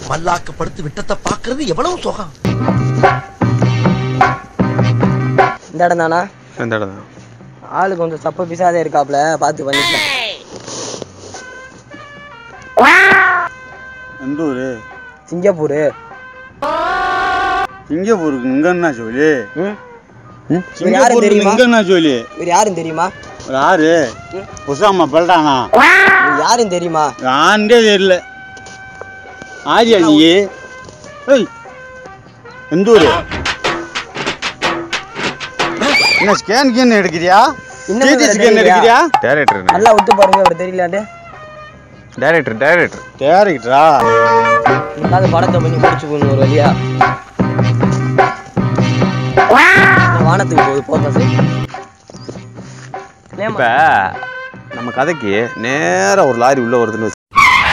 மல்லாக்கப்படுத்து விட்டத்தை பாக்குறது எவ்வளவு சுகம். இந்த இடம் தானா? இந்த இடம் தான். ஆளு கொஞ்சம் சப்ப பிசாதே இருக்காப்ல, பார்த்து பண்ணிக்கலாம். எந்த ஊரு? சிங்கப்பூர். சிங்கப்பூருக்கு இங்க என்ன சொல்லி? யாரும் தெரியுமா? இங்க என்ன சொல்லி? இவர் யாரும் தெரியுமா? யாரு? உசாமா பல்டானா? யாரும் தெரியுமா? ஆண்டே தெரியல. ஆரியா நீ? ஏய் எந்த ஊரு? என்ன ஸ்கேன் கீன் எடுக்கிறியா? டிடி ஸ்கேன் எடுக்கிறியா? டைரக்டர். நல்லா ஒத்து பாருங்க, அவர் தெரியலாண்டு. டைரக்டரா? இல்லாத படத்தை பண்ணி முடிச்சு போகணும் ஒரு வழியா. வானத்துக்கு போகுது போக்கஸ். இப்ப நம்ம கதைக்கு நேரா ஒரு லாரி உள்ள வருதுன்னு வச்சு.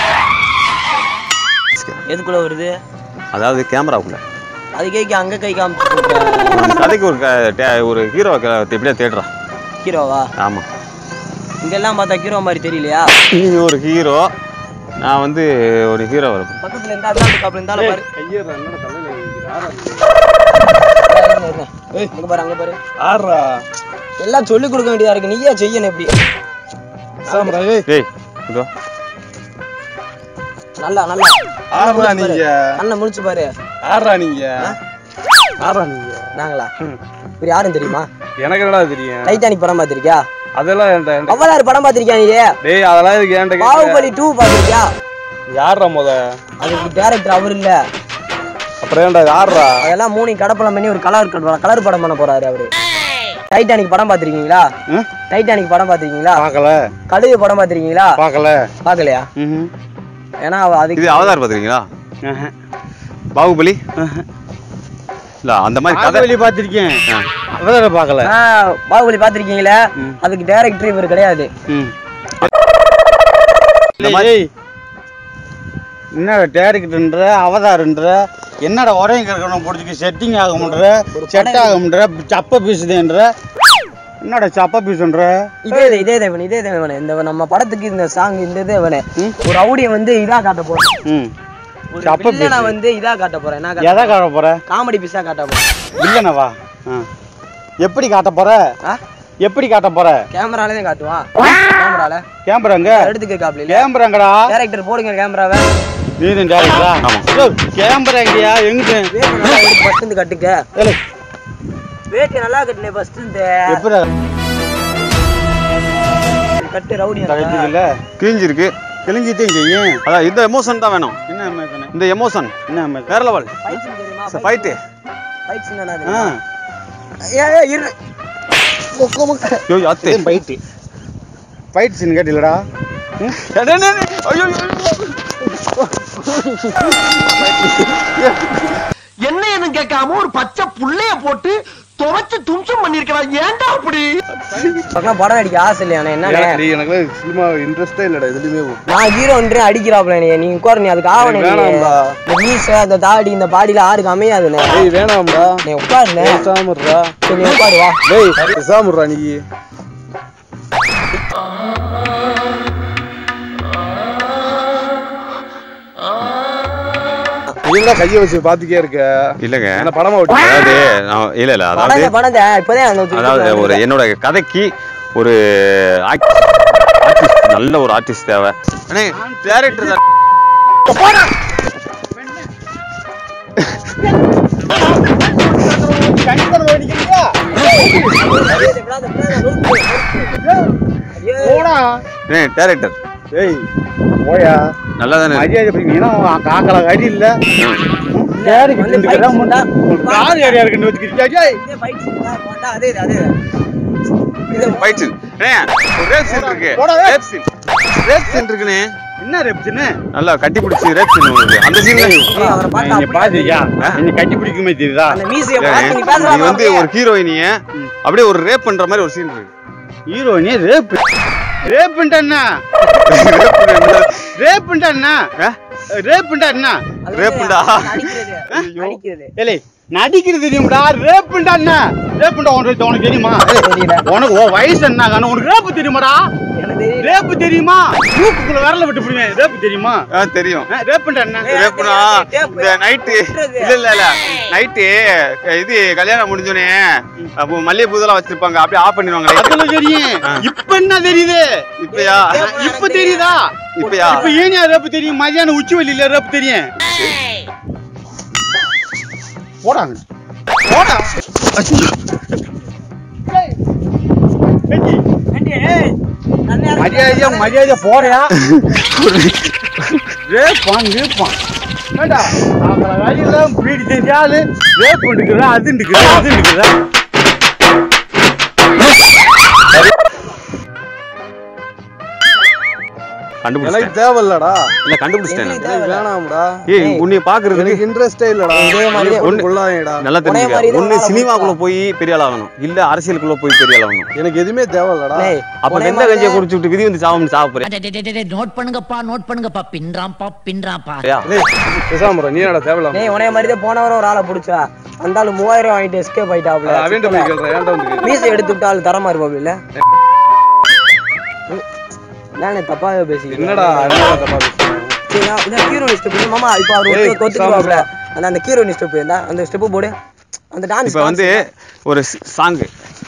எதுக்குள்ள வருது? அதாவது கேமராக்குள்ள. அது கைக்கு அங்க கை காமிச்சு கதைக்கு ஒரு ஹீரோ எப்படியா தேடுறான். ஹீரோவா? ஆமா. இங்கெல்லாம் பார்த்தா ஹீரோ மாதிரி தெரியலையா? நீங்க ஒரு ஹீரோ, நான் வந்து ஒரு ஹீரோ வரும். பக்கத்துல இருந்தா அதான் கப்பல இருந்தால பாரு. ஐயரா என்னடா தலையில வைக்கிறாரா? அங்க பாரு, அங்க பாரு. ஆறா எல்லாம் சொல்லி கொடுக்க வேண்டியதா இருக்கு, நீயே செய்யணும் எப்படி? சாமரா ஏய் இதோ நல்லா நல்லா ஆறா நீங்க. அண்ணன் முடிச்சு பாரு. ஆறா நீங்க. ஆறா நீங்க. நாங்களா? இவர் யாரும் தெரியுமா? எனக்கு என்னடா தெரியும்? டைட்டானிக் படம் பாத்திருக்கியா? அதெல்லாம் ஏன்டா? அவதார் படம் பாத்திருக்கியா நீ? டேய் அதெல்லாம் எதுக்கு ஏன்டா? பாகுபலி 2 பாத்திருக்கியா? யாரா முத? அதுக்கு டைரக்டர் அவர் இல்ல. அப்புறம் ஏன்டா யாரா? அதெல்லாம் மூணு கடப்பலம் பண்ணி ஒரு கலர் படம் பண்ண போறாரு அவரு. டைட்டானிக் படம் பாத்திருக்கீங்களா? டைட்டானிக் படம் பாத்திருக்கீங்களா? பார்க்கல. கழுகு படம் பாத்திருக்கீங்களா? பார்க்கல. பார்க்கலையா? ஏன்னா அதுக்கு இது அவதார் பாத்திருக்கீங்களா? பாகுபலி இல்ல அந்த மாதிரி கதை பாகுபலி பாத்திருக்கேன். அவதார பார்க்கல. பாகுபலி பாத்திருக்கீங்களா? அதுக்கு டைரக்டர் இவர் கிடையாது. என்னடா டைரக்டர்ன்ற அவதார்ன்ற என்னடா உரையும் கேட்கணும் பிடிச்சிக்க செட்டிங் ஆகும்ன்ற செட் ஆகும்ன்ற சப்ப பீசுதுன்ற என்னடா சப்ப பீசுன்ற? இதே தேவன் இந்த நம்ம படத்துக்கு இந்த சாங் இந்த இதே வேணே ஒரு ரவுடியை வந்து இதா காட்ட போறேன். சப்ப பீஸ் நான் வந்து இதா காட்ட போறேன். நான் எதை காட்ட போற? காமெடி பீஸா காட்ட போறேன். வில்லனவா? எப்படி காட்ட போற? எப்படி காட்ட போற? கேமரால தான் காட்டுவான். கேமராங்க எடுத்துக்க காப்ல கேமராங்கடா. டைரக்டர் போடுங்க கேமராவை. நீதான் டைரக்டரா? ஆமா. கேமரா எங்கயா? எங்க? வேட்டி நல்லா எடுத்து ஃபர்ஸ்ட் இந்த கட்டுக்க. வேட்டி நல்லா கட்டனே ஃபர்ஸ்ட் இந்த. எப்படா கட்டு ரவுடி கட்டில கிழிஞ்சிருக்கு. கிழிஞ்சிட்டே செய்யும். அதான் இந்த எமோஷன் தான் வேணும். என்ன எமோஷன்? இந்த எமோஷன் என்ன எமோஷன்? வேற லெவல். ஃபைட்ஸ் தெரியுமா? ஃபைட் என்னன்னா ஏய் இரு யோ யாத்தே ஃபைட். Fight scene கேட்டிலடா? ஐயோ என்ன ஏதுன்னு கேட்காம ஒரு பச்சை புள்ளைய போட்டு துவைச்சு தும்சம் பண்ணிருக்கலாம். ஏன்டா அப்படி? பக்கம் படம் அடிக்க ஆசை இல்லையா? என்ன எனக்கு சினிமா இன்ட்ரெஸ்டே இல்லடா எதுலயுமே. நான் ஹீரோன்றே அடிக்கிறாப்ல நீ உட்காரு. நீ அதுக்கு ஆவணே. வேணாம்டா. இந்த மீச அந்த தாடி இந்த பாடியில யாருக்கு அமையாதுண்ணே. டேய் வேணாம்டா. நீ உட்காருண்ணே. சாமுறா. நீ உட்காரு வா. டேய் சாமுறா நீ. நீங்க கைய வச்சு பாத்துக்கே இருக்க. இல்லங்க என்ன படமா ஓட்டு? அதாவது இல்ல அதாவது படத்தை இப்பதான் அதாவது ஒரு என்னோட கதைக்கு ஒரு ஆர்டிஸ்ட் நல்ல ஒரு ஆர்டிஸ்ட் தேவை. அண்ணே டைரக்டர் தான். டைரக்டர் ஏய் போயா நல்லா தானே மரியாதை பண்ணீங்கன்னா காக்கல கடி இல்ல. கார் ஏரியா இருக்குன்னு வச்சுக்கிட்டியா? அதே ஃபைட் சீன். ஒரு ரேப் சீன் இருக்கு. ரேப் சீன் இருக்குனே. என்ன ரேப் சீன்? நல்லா கட்டி பிடிச்சி ரேப் சீன் உங்களுக்கு. அந்த சீன்ல நீங்க பாத்தீங்க. நீங்க கட்டி பிடிக்குமே தெரியுதா? அந்த மீசைய பார்த்து நீ நீ பேசுற வந்து ஒரு ஹீரோயினிய அப்படியே ஒரு ரேப் பண்ற மாதிரி ஒரு சீன் இருக்கு. ஹீரோயினி ரேப் ரேப்ண்டா என்ன? ரேப்ண்டா என்ன? ரேப்ண்டா என்ன? ரேப்புடா. ஏலே நடிக்கிறது தெரியும்டா, ரேப்புண்டா என்ன? ரேப்புண்டா உனக்கு தெரியுமா? உனக்கு வயசு என்ன காரணம்? உனக்கு ரேப்பு தெரியுமாடா? ரேப்பு தெரியுமா? மூக்குக்குள்ள விரல விட்டு போடுவேன். ரேப்பு தெரியுமா? தெரியும். ரேப்புண்டா என்ன? ரேப்புனா இந்த நைட்டு இல்ல நைட்டு இது கல்யாணம் முடிஞ்சோனே அப்போ மல்லிகை பூதெல்லாம் வச்சிருப்பாங்க, அப்படியே ஆஃப் பண்ணிடுவாங்க. அதெல்லாம் தெரியும். இப்ப என்ன தெரியுது? இப்பயா? இப்ப தெரியுதா? இப்பயா? இப்ப ஏனியா ரேப்பு தெரியும்? மதியானம் உச்சி வெளியில ரேப்பு தெரியும். போடாங்க போடா. மரியாதையா போறியா? ரேப்பான் ஏண்டா வழியெல்லாம் பீடி தெரியாது ரேப் பண்ணிக்கிற அது கண்டுபிடிச்சேன். தேவையில்லடா. இல்ல கண்டுபிடிச்சிட்டேன். வேணாம்டா. ஏய் உன்னை பாக்குறதுக்கு இன்ட்ரெஸ்டே இல்லடா. நல்லா தெரிஞ்சுக்க. ஒண்ணு சினிமாக்குள்ள போய் பெரிய ஆள் ஆகணும், இல்ல அரசியலுக்குள்ள போய் பெரிய ஆள் ஆகணும். எனக்கு எதுவுமே தேவையில்லடா. அப்ப வெந்த கஞ்சியை குடிச்சுட்டு விதி வந்து சாவ போறேன். நோட் பண்ணுங்கப்பா பின்றாம்பா. பேசாம நீ என்னடா தேவையில்ல. டேய் உனே மாதிரி தான் போன வாரம் ஒரு ஆளை புடிச்சா அந்த ஆளு 3000 வாங்கிட்டு எஸ்கேப் ஆயிட்டாப்ல. அவன்ட்ட போய் கேக்குறேன். ஏன்டா வந்து மீசை எடுத்துட்டு ஆளு தரமா இருப்பாப்ல இல்ல? நானே தப்பாவே பேசிக்கிறேன். என்னடா தப்பா பேசுறீங்க? சரி நான் ஹீரோ ஸ்டெப் மாமா இப்போ அவர் ஒத்துக்குவாப்ல. அந்த ஹீரோ ஸ்டெப் இருந்தா அந்த ஸ்டெப் போடு. அந்த டான்ஸ் இப்ப வந்து ஒரு சாங்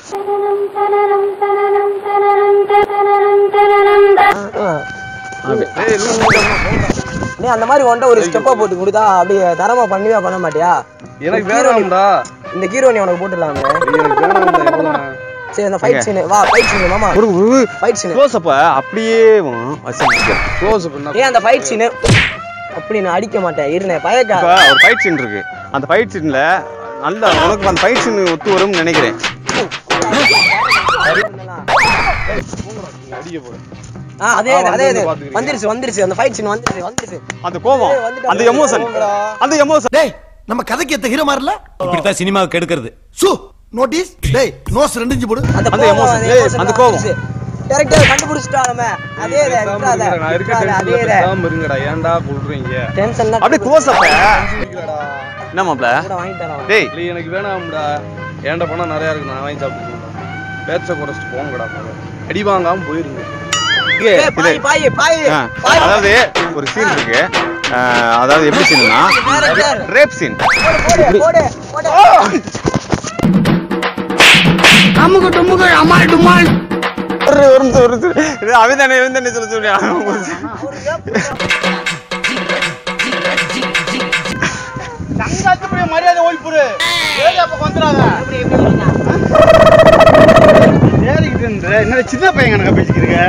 நீ அந்த மாதிரி ஒண்ட ஒரு ஸ்டெப்பா போட்டு கொடுத்தா அப்படியே தரமா பண்ணியா பண்ண மாட்டியா? எனக்கு வேணும்டா. இந்த ஹீரோ நீ உனக்கு போட்டுடலாமே. எனக்கு வேணும்டா. எவ்வளவு சரி அந்த ஃபைட் சீன் வா. ஃபைட் சீன் மாமா ஃபைட் சீன் க்ளோஸ் அப் அப்படியே க்ளோஸ் பண்ணா ஏன் அந்த ஃபைட் சீன் அப்படி நான் அடிக்க மாட்டேன். இருனே பயக்கா. இப்ப ஒரு ஃபைட் சீன் இருக்கு. அந்த ஃபைட் சீன்ல நல்ல உனக்கு அந்த ஃபைட் சீன் ஒத்து வரும்னு நினைக்கிறேன். அடிக்க போறேன். அதே வந்துருச்சு அந்த ஃபைட் சீன் வந்துருச்சு. அந்த கோபம், அந்த எமோஷன் டேய் நம்ம கதைக்கு ஏத்த ஹீரோ மாறல. இப்படி தான் சினிமாவுக்கு எடுக்கிறது. சு நோட்டீஸ். டேய் நோஸ் 2 இன்ச் போடு. அந்த எமோஷன் அந்த கோபம் டைரக்டர் கண்டுபிடிச்சிட்டாமே. அதே நான் இருக்கேன். பேசாம இருங்கடா. ஏன்டா சொல்றீங்க? டென்ஷன் தான். அப்படியே க்ளோஸ் அப் என்ன மாப்ள? வாங்கி தரேன். டேய் எனக்கு வேணாம்டா. ஏன்டா பணம் நிறைய இருக்கு. நான் வாங்கி சாப்பிட்டுறேன். பேச்ச குறைச்சிட்டு போங்கடா. அடி வாங்காம போயிருங்க. அதாவது ஒரு சீன் இருக்கு. அதாவது எப்படி சீன்னா ரேப் சீன். அவதானே சொல்ல சொல்லியா? மரியாதை ஓய்ப்புரு வந்துடாத. என்ன சின்ன பையன் கணக்கா பேசிக்கிறீங்க?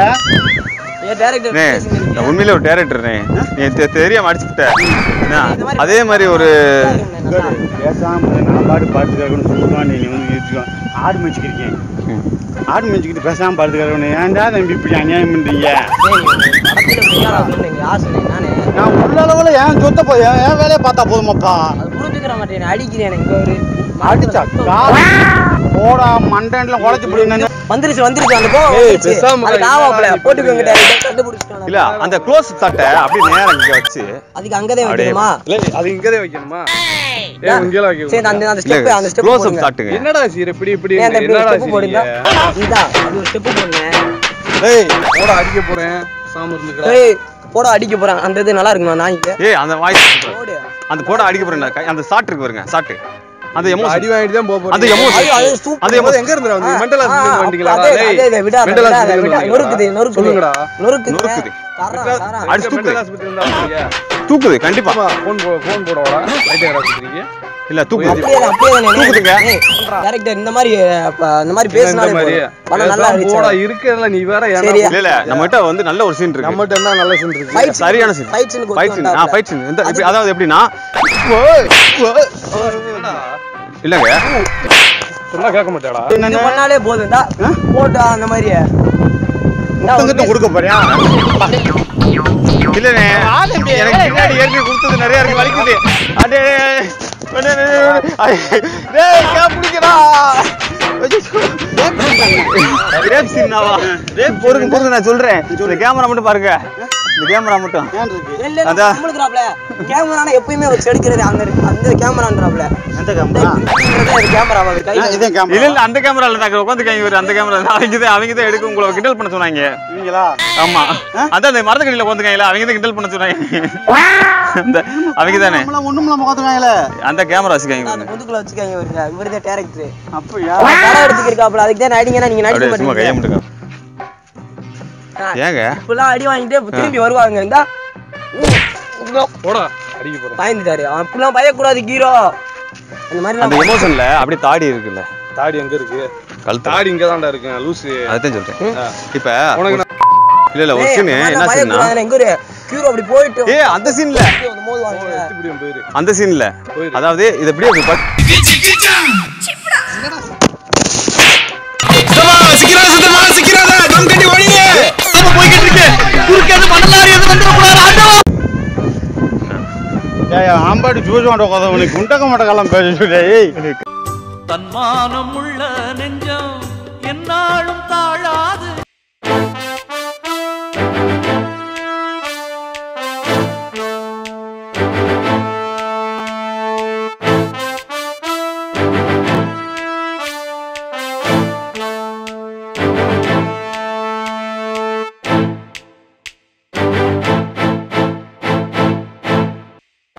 உண்மையிலே ஒரு டைரக்டர் நீ தெரியாம அடிச்சுட்ட. அதே மாதிரி ஒரு பேசாம நான் பாட்டு சொல்லுவான். நீ வந்து ஆடு மேய்ச்சிக்கிறீங்க. ஆடு மேய்ச்சிக்கிட்டு பேசாம பாடுத்துக்கிறவனே ஏன்டா தம்பி இப்படி அநியாயம் பண்றீங்க? நான் உள்ள அளவுல ஏன் சொத்த போய் ஏன் வேலையை பார்த்தா போதுமாப்பா? புரிஞ்சுக்கிற மாட்டேன். அடிக்கிறேன் எனக்கு ஒரு அடிச்சா போடா மண்டன்ல உடைச்சு போடுங்க. வந்துருச்சு அந்த கோவம் பேசாம போட்டுக்கோங்க. டைரக்டர் கண்டுபிடிச்சிட்டாங்க. இல்ல அந்த க்ளோஸ் தட்டை அப்படியே நேரா இங்க வச்சு அதுக்கு அங்கதே வைக்கணுமா? அது இங்கதே வைக்கணுமா? இங்கல வைக்கணும். சரி அந்த ஸ்டெப் க்ளோஸ் அப் தட்டுங்க. என்னடா சீர் இப்படி என்னடா போடுங்க. இதா அது ஒரு ஸ்டெப் போடுங்க. டேய் போடா அடிக்க போறேன். சாம இருந்துக்கடா. டேய் போடா அடிக்க போறேன். அந்த இது நல்லா இருக்குமா? நான் இங்க அந்த வாய்ஸ் அந்த போட அடிக்க போறேன். அந்த ஷாட் இருக்கு பாருங்க. ஷாட் அந்த எமோஷன் அடி வாங்கிட்டு தான் போறோம். அந்த எமோஷன் அந்த எமோஷன் எங்க இருந்து வந்து மெண்டல் ஹாஸ்பிடல் வந்தீங்களா? டேய் விடா நொறுக்குதுடா. அடி தூக்கு. மெண்டல் ஹாஸ்பிடல் இருந்தா தூக்குது கண்டிப்பா. போன் போடவா? ரைட் யாரா சொல்றீங்க? இல்ல தூக்குது. தூக்குதுங்க. டைரக்டர் இந்த மாதிரி பேசினாலே படம் நல்லா இருந்துச்சு. போடா இருக்கறல நீ வேற ஏன்? இல்ல நம்மட்ட வந்து நல்ல ஒரு சீன் இருக்கு. நம்மட்ட என்ன நல்ல சீன் இருக்கு? சரியான scene. Fight scene. Fight scene. இந்த அதாவது எப்படின்னா இல்லங்க சொன்னா கேட்க மாட்டாடா. இது பண்ணாலே போதும்டா. போடா அந்த மாதிரி முத்தங்கட்ட கொடுக்க போறியா? இல்லனே எனக்கு பின்னாடி ஏறி கொடுத்தது நிறைய இருக்கு. வலிக்குது. அடே டேய் காப்புடிக்கடா. ரேப் சீனாவா? ரேப் பொறுங்க நான் சொல்றேன். இந்த கேமரா மட்டும் பாருங்க. இந்த கேமரா மட்டும் ஏன் இருக்கு அதான். நம்மளுக்குறாப்ல கேமரானா எப்பயுமே வச்சு எடுக்கிறது அங்க இருக்கு அந்த கேமரான்றாப்ல எந்த கேமரா கேமராவா கை இதே கேமரா இல்ல இல்ல அந்த கேமரால நான் உட்காந்து கைங்க அந்த கேமரா அவங்க தான் எடுக்க உங்களை கிண்டல் பண்ண சொன்னாங்க நீங்களா ஆமா அதான் அந்த மரத்துக்கடியில உட்காந்துக்காங்களா அவங்க தான் கிண்டல் பண்ண சொன்னாங்க அந்த அவங்க தானே நம்மள ஒண்ணும்ல உட்காந்துருக்காங்களே அந்த கேமரா வச்சுக்காங்க அந்த முதுகுல வச்சுக்காங்க இவருதான் டைரக்டர் அப்படியா படம் எடுத்துக்கிருக்காப்ல அதுக்கு தான் நடிங்கன்னா நீங்க நடிக்க அப்படியே சும்மா கையை மாட்டீங்க மட்டும் ஏங்க இப்பெல்லாம் அடி வாங்கிட்டு திரும்பி வருவாங்க இருந்தா போடா அடிக்க போறேன் பாய்ந்துட்டாரு அவன் இப்பெல்லாம் பயக்கூடாது ஹீரோ அந்த மாதிரி அந்த எமோஷன்ல அப்படியே தாடி இருக்குல்ல தாடி எங்க இருக்கு கழுத்து தாடி இங்க தான்டா இருக்கு லூசு அதான் சொல்றேன் இப்ப உனக்கு இல்ல இல்ல ஒரு சீன் என்ன சீன்னா எங்க ஒரு ஹீரோ அப்படி போயிட்டு ஏய் அந்த சீன்ல வந்து மோதுவாங்க இப்படியும் போயிரு அந்த சீன்ல அதாவது இது அப்படியே ஆம்பாடி ஜூஸ் வாண்ட உட்காந்து குண்டக்க மாட்டக்காலம் பேச தன்மானம் உள்ள நெஞ்சம் என்னாலும் தாழாது